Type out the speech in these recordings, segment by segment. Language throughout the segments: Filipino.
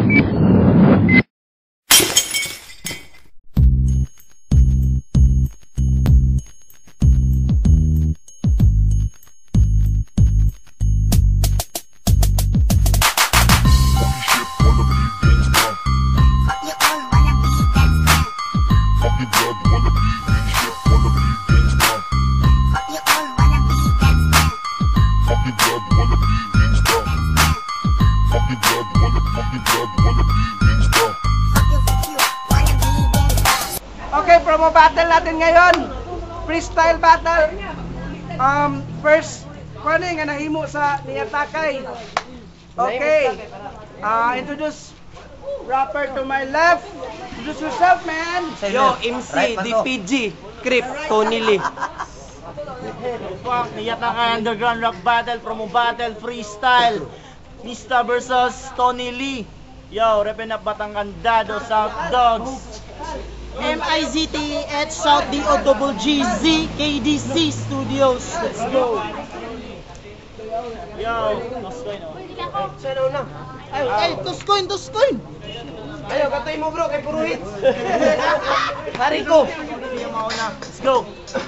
Okay, promo battle natin ngayon. Freestyle battle. First, paano nga nahimo sa Niyatakay? Okay. Introduce rapper to my left. Introduce yourself, man. Yo, MC, DPG, Crip, Tony Lee. Niyatakay Underground Rap Battle, Promo Battle, Freestyle. Mista versus Tony Lee. Yo, reppin' up Batanggandado, South Dogs. MIZTH, South DOGGZ, KDC Studios. Let's go. Yo, Tuskoy no? Sino na? Ay, Tuskoy. Ayaw, katoy mo bro, kay puro hits. Hari ko, Hindi yung mauna. Let's go.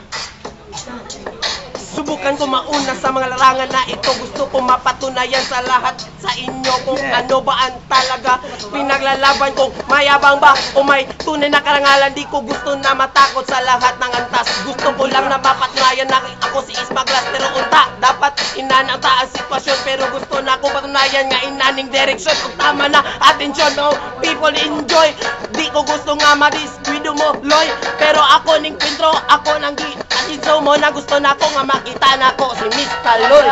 subukan ko mauna sa mga larangan na ito. Gusto ko mapatunayan sa lahat sa inyo kung ano ba ang talaga pinaglalaban, kung mayabang ba o may tunay na karangalan. Di ko gusto na matakot sa lahat ng antas. Gusto ko lang na mapatunayan na ako si Ismaglas. Pero unta, dapat inanangta ang sitwasyon. Pero gusto na akong patunayan nga inaning direksyon. Kung tama na atensyon, no? People enjoy. Di ko gusto nga madisguido mo, Loy. Pero ako ning kwentro, ako nang gitatiso mo na gusto na ako nga makita na ko si Mr. Loy.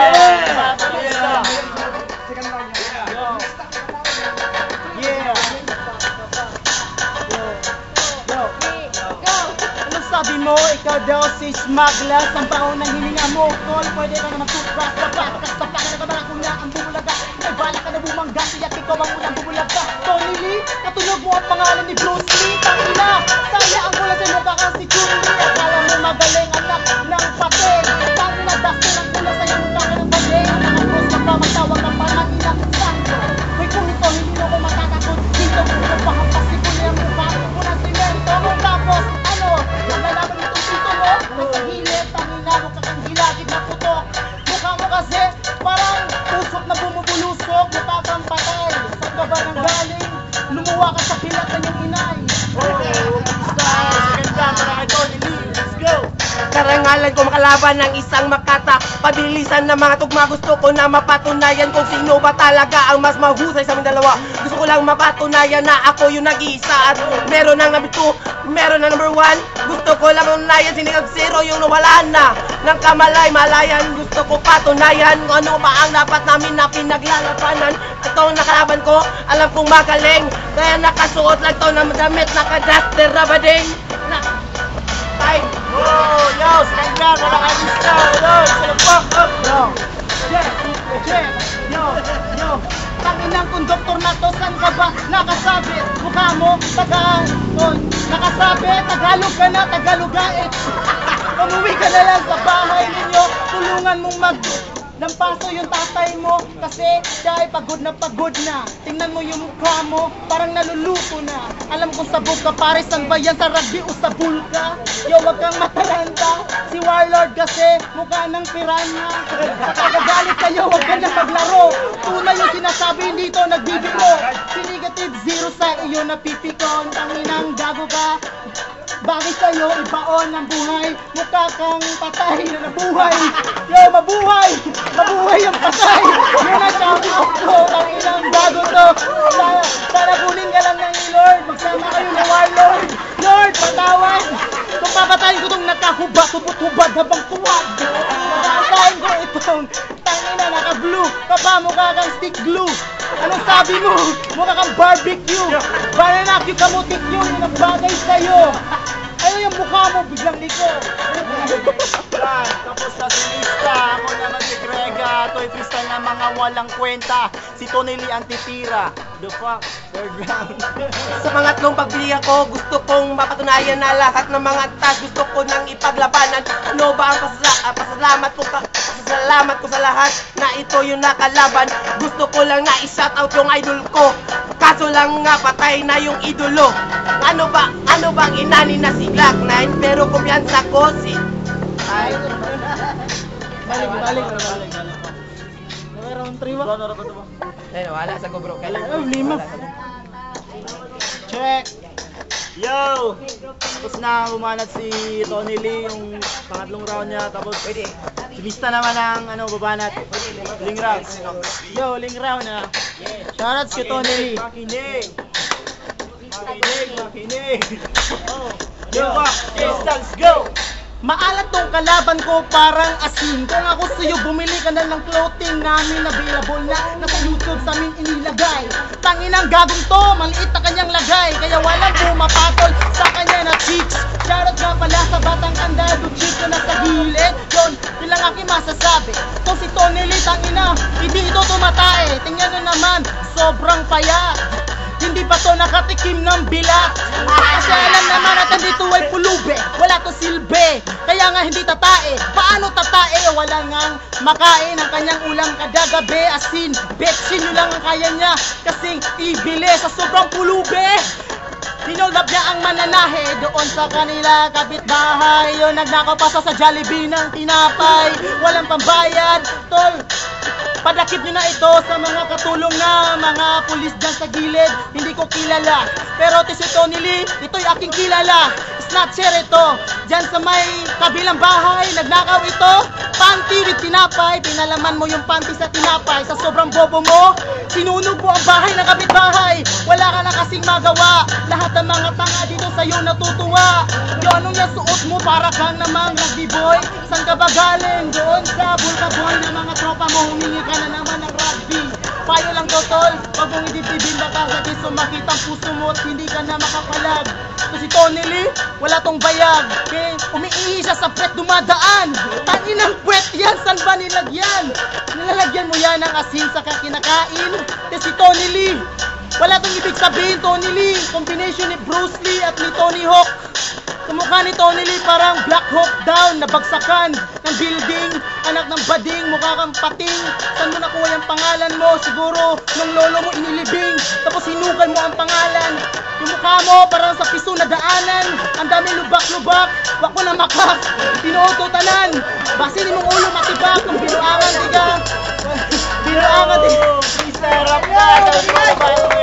Sabi mo, ikaw daw si Smaglas. Ang baon ng hininga mo, tol. Pwede ka na mag-toothbrush. Tapak na ba kung na ang bumulaga? May bala ka na bumangga, siyak ikaw ang unang bumulaga. Tony Lee, katunog mo ang pangalan ni Bruce Lee. Tangina, saya ang kula sa mukha ka si Chun-Li. Akala mo magaling, anak ng pating. Tangina, dasto ng kula sa iyong mukha ka ng baling. Ang Bruce, magpamatawa ka pa ng ilang sakto. Hoy, kung ito, hindi mo ko matatakot. Dito mo magpahampasi ko na yung mukha ko ng simento. Tapos, ano? Nalalaman mo itong sito mo, nasa gilid, tangina mo kakang gilagid na putok. Mukha mo kasi parang usok na bumubulusok, mukha kang patay. Saan ka ba nang galing? Lumuwa ka sa pilat na yung inay. Let's go! Karangalan ko makalaban ng isang makata. Pabilisan ng mga tugma, gusto ko na mapatunayan kung sino ba talaga ang mas mahusay sa aming dalawa. Gusto ko lang mapatunayan na ako yung nag-iisa. At meron ng number 2, meron ng number 1. Gusto ko lang patunayan sinigag 0 yung nawala na ng kamalay-malayan. Gusto ko patunayan kung ano ba ang dapat namin na pinaglalabanan. Itong nakalaban ko, alam kong magaling. Kaya nakasuot lang to ng damit, naka-duster rabading. Time! Oh, yo, sekarang wala ka bisa. Yo, selapok up. Yo. Tanginang konduktor na to, saan ka ba nakasabit? Mukha mo, nakasabit, Tagalog ka na, Tagalogait. Umuwi ka na lang sa bahay ninyo, tulungan mong lampaso yung tatay mo kasi siya ay pagod na. Tingnan mo yung mukha mo, parang naluluto na. Alam kong sabog ka, pare, saan ba yan? Sa rugby o sa bulka? Yo, wag kang mataranta. Si Warlord kasi mukha ng piranha. Kagagalit kayo, wag ka na maglaro. Tunay yung sinasabi dito, nagbibiro. Si negative 0 sa iyo napipikon. Tanginang gago ka. Bakit sa'yo ibaon ng buhay? Mukha kang patay na nabuhay. Yo, mabuhay! Mabuhay ang patay! Yun ang sabi ko, ang ilang bago to. Sana kunin ka lang ng Lord. Magsama kayo ng Warlord. Lord, patawad! Kung papatayin ko itong nakahubad, tubot-hubad habang tuwad. Papatayin ko itong tangina naka-blue. Kapa, mukha kang stick glue. Anong sabi mo? Mukha kang barbecue. Bananakyo kamutik yun, yung nagbagay sa'yo. Ano yung mukha mo? Biglang liko. Tapos sa sinista, ako naman si Grega. Ito'y freestyle ng mga walang kwenta. Si Tony Lee ang titira. The fuck? Third round. Sa pangatlong pagpili ko, gusto kong mapatunayan na lahat ng mga tas gusto ko nang ipaglabanan. Ano ba ang pasalamat ko sa lahat na ito yung nakalaban. Gusto ko lang na i-shoutout yung idol ko. Kaso lang nga patay na yung idolo. Ano bang inani na si Black Knight? Pero kumpiyansa ko si... Ay. Balik. Round 3 ba? Ayun, wala sa bro. Ay, lima. Check. Yo! Tapos na umanat si Tony Lee yung pangatlong round niya. Tapos sumista naman ang babanat. Ling round. Yo, ling round na. Shoutouts kay Tony Lee. Makinig. Yo, let's go! Maalat tong kalaban ko parang asin. Kung ako sa'yo, bumili ka na ng clothing namin available na nasa YouTube sa amin inilagay. Tanginang gagong to, maliit na kanyang lagay. Kaya walang pumapatol sa kanya na chicks. Shoutout nga pala sa batang andado, chico na sa gilid. Yun, ilang aking masasabi. Kung si Tony Lee, tangina, hindi ito tumatae. Tingnan nyo naman, sobrang paya. Hindi pa to nakatikim ng bilat. Kasi alam naman at nandito ay pulube. Wala to silbi, kaya nga hindi tatae. Paano tatae? Wala ngang makain ang kanyang ulam kada gabi. Asin, betsin nyo lang ang kaya niya kasing ibili sa sobrang pulube. Hinulab niya ang mananahe doon sa kanila kapitbahay. Yun, nagnakaw pa sa Jollibee ng tinapay. Walang pambayad, tol. Padakip nyo na ito sa mga katulong na mga pulis dyan sa gilid. Hindi ko kilala, pero si Tony Lee, ito'y aking kilala. Snatcher ito, dyan sa may kabilang bahay. Nagnakaw ito, panty with tinapay. Pinalaman mo yung panty sa tinapay. Sa sobrang bobo mo, sinunog mo ang bahay ng kapitbahay. Wala ka na kasing magawa. Lahat ng mga tanga dito sa'yo natutuwa. Yung anong yung suot mo para kang namang rugby boy. Saan ka ba galing? Doon sa bulka boy ng mga tropa mo. Humingi ka na naman ng rugby. Payo lang to, tol. Pag mong idibdibin baka sa kiso makita ang puso mo at hindi ka na makapalag. So si Tony Lee, wala tong bayag. Okay? Umiihi siya sa puwet dumadaan. Tangin ng puwet yan, saan ba nilagyan? Nilalagyan mo yan ng asin sa kinakain. Kasi si Tony Lee, wala tong ibig sabihin, Tony Lee. Combination ni Bruce Lee at ni Tony Hawk. Tumukha ni Tony Lee parang Black Hawk Down, nabagsakan ng building, anak ng bading, mukha kang pating. Saan mo nakuha yung pangalan mo? Siguro nung lolo mo inilibing, tapos hinugal mo ang pangalan. Yung mukha mo parang sa piso na daanan, ang dami lubak-lubak, wak mo na makak, pinuutotanan. Basin mong ulo matibak, ng binuangan, diga. Binuangan, diga. Sarap ka,